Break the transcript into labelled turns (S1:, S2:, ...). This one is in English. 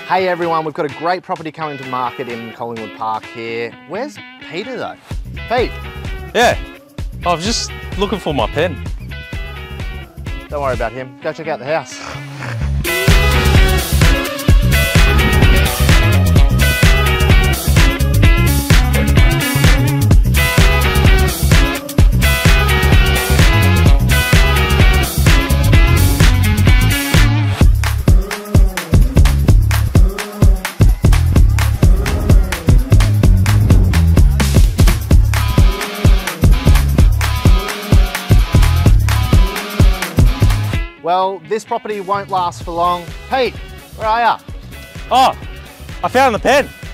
S1: Hey everyone, we've got a great property coming to market in Collingwood Park here. Where's Peter though? Pete?
S2: Yeah, I was just looking for my pen.
S1: Don't worry about him, go check out the house. Well, this property won't last for long. Pete, where are ya?
S2: Oh, I found the pen.